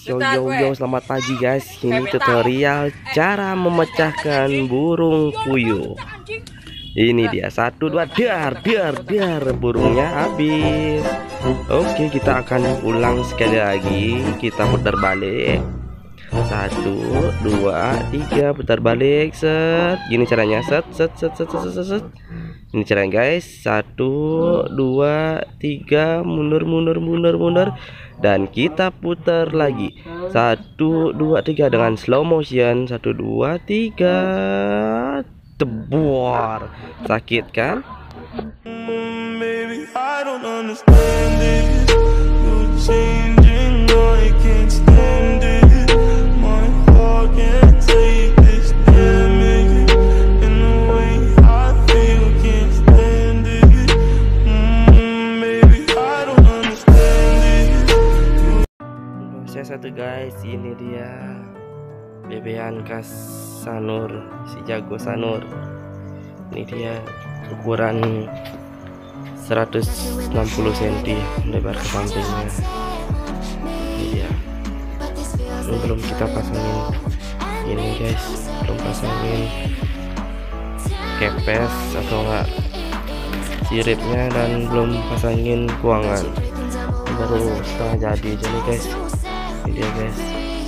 Yo, selamat pagi guys. Ini tutorial cara memecahkan burung puyuh. Ini dia, 1 2 dar, burungnya habis. Oke, kita akan ulang sekali lagi. Kita putar balik. 1 2 3, putar balik, set. Gini caranya, set. Ini caranya guys. 1 2 3, mundur, dan kita putar lagi. 1 2 3 dengan slow motion. 1 2 3, tebor. Sakit kan? Baby, I don't understand it. You're changing, I can't stand it. My heart can't take this damage. In the way I feel, can't stand it. Baby, I don't understand it. Saya satu guys, ini dia bebean khas Sanur, si jago Sanur. Ini dia ukuran 160 cm lebar ke sampingnya. Ini dia. Ini belum kita pasangin ini guys, belum pasangin kepes atau enggak siripnya, dan belum pasangin kuangan. Baru setengah jadi guys. Ini dia guys.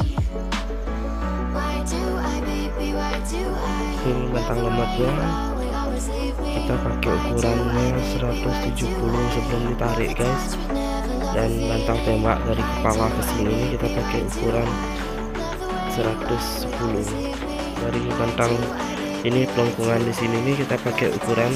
Ini bantang lemaknya kita pakai ukurannya 170 sebelum ditarik guys, dan bantang tembak dari kepala ke sini kita pakai ukuran 110. Dari bantang ini pelengkungan di sini nih kita pakai ukuran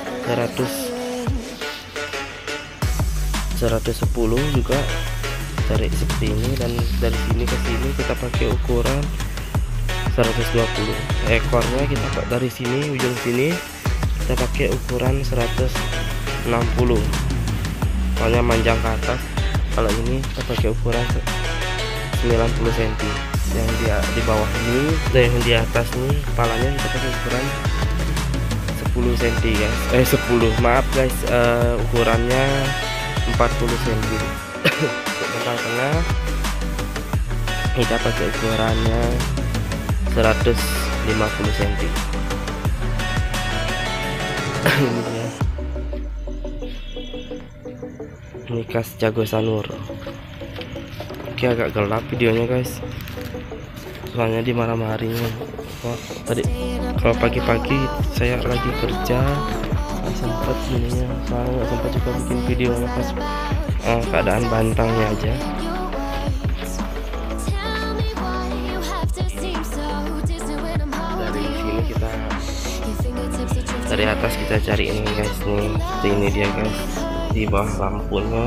110 juga, tarik seperti ini, dan dari sini ke sini kita pakai ukuran 120. Ekornya kita dari sini, ujung sini kita pakai ukuran 160, soalnya manjang ke atas. Kalau ini kita pakai ukuran 90 cm. Yang di bawah ini dan yang di atas nih kepalanya kita pakai ukuran 10 cm guys. 10 maaf guys, ukurannya 40 cm. Untuk tengah kita pakai ukurannya 150 cm. Ini dia. Ini khas jago Sanur. Oke, agak gelap videonya guys, soalnya di malam harinya. Tadi kalau pagi-pagi saya lagi kerja, nggak sempat ininya, soalnya nggak sempat juga bikin video pas keadaan bantangnya aja. Dari sini kita, dari atas kita cari ini guys, nih seperti ini dia guys, di bawah lampunya.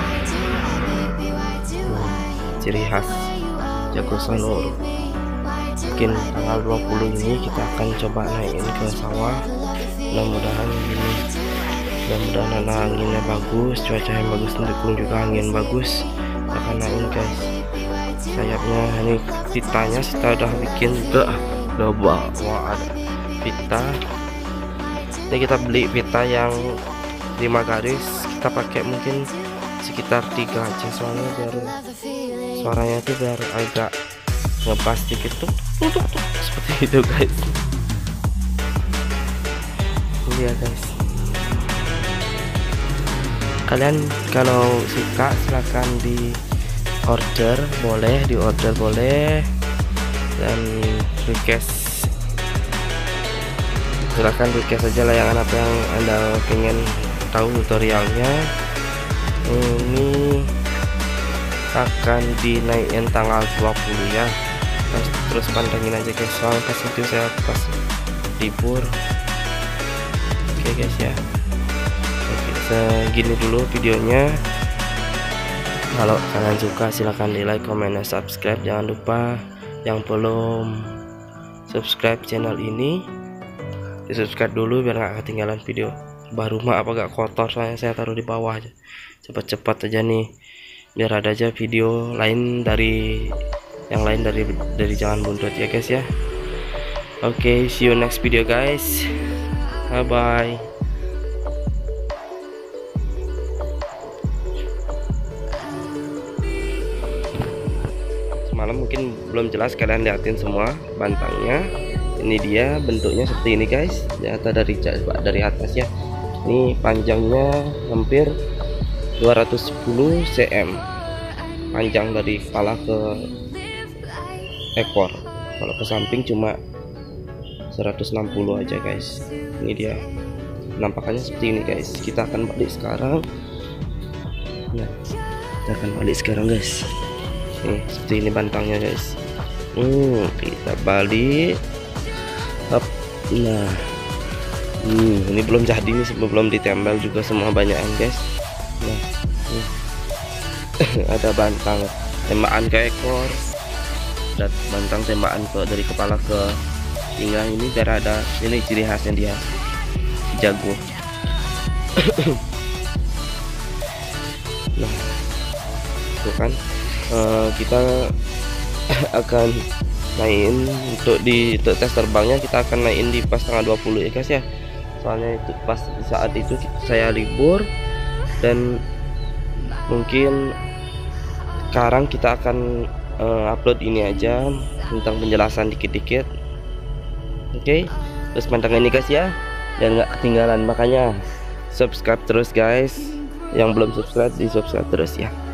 Ciri khas jago Sanur. Mungkin tanggal 20 ini kita akan coba naikin ke sawah. Mudah-mudahan ini, mudah-mudahan anginnya bagus, cuaca yang bagus, mendukung juga angin bagus, akan naikin guys. Sayapnya ini pitanya kita udah bikin wah ada pita. Ini kita beli pita yang 5 garis, kita pakai mungkin sekitar 3 aja, soalnya biar suaranya tuh biar agak ngebas dikit tuh seperti itu guys. Lihat guys, kalian kalau suka silahkan di order boleh, dan request, silahkan request aja layangan apa yang anda pengen tahu tutorialnya. Ini akan dinaikin tanggal 20 ya. Terus pantengin aja guys, soalnya pas itu saya pas libur. Oke guys ya. Oke, segini dulu videonya. Kalau kalian suka silahkan di like, comment, dan subscribe. Jangan lupa yang belum subscribe channel ini di subscribe dulu biar nggak ketinggalan video baru. Maaf agak kotor soalnya saya taruh di bawah aja. Cepat-cepat aja nih biar ada aja video lain dari yang lain dari Jangan Buntut ya guys ya. Oke, see you next video guys. Bye bye. semalam mungkin belum jelas, kalian liatin semua bantangnya. Ini dia bentuknya seperti ini guys, data dari atas ya. Ini panjangnya hampir 210 cm panjang dari kepala ke ekor. Kalau ke samping cuma 160 aja guys. Ini dia penampakannya seperti ini guys. Kita akan balik sekarang. Nah, kita akan balik sekarang guys. Nih, seperti ini bantangnya guys. Kita balik. Up. Nah, ini belum jadi nih, belum ditempel juga semua banyakan guys. Nah, ada bantang tembakan ke ekor, dan bantang tembakan dari kepala ke pinggang. Ini biar ada ini ciri khasnya dia, jago. Nah, tuh kan, kita akan naikin untuk tes terbangnya. Kita akan naikin di pas tanggal 20 ya guys ya. Soalnya itu pas saat itu saya libur, dan mungkin sekarang kita akan upload ini aja tentang penjelasan dikit-dikit. Oke, terus pantang ini guys ya, dan nggak ketinggalan. Makanya subscribe terus guys, yang belum subscribe di subscribe terus ya.